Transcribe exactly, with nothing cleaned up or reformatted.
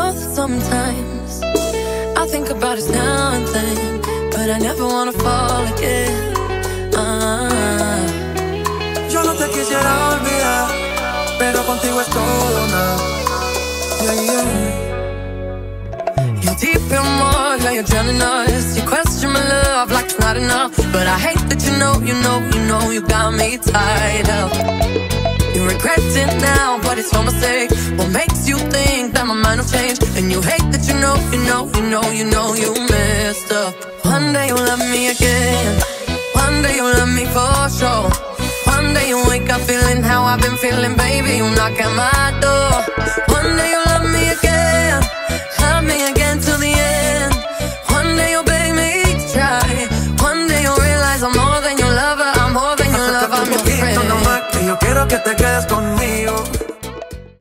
mouth sometimes. I think about us now and then, but I never wanna fall again. Ah. Yo no te quisiera olvidar, pero contigo es todo nada. Yeah, yeah. You're deep in water, yeah, you're drowning us. You question my love like it's not enough, but I hate that you know, you know, you know you got me tied up. You regret it now, but it's your mistake. What makes you think that my mind will change? And you hate that you know, you know, you know, you know you messed up. One day you'll love me again, one day you'll love me for sure. One day you wake up feeling how I've been feeling, baby, you knock at my door. One day you'll love me again, love me again till the end. One day you'll beg me to try, one day you'll realize I'm more than your lover, I'm more than your lover, I'm your friend. No más, que yo quiero que te quedes conmigo.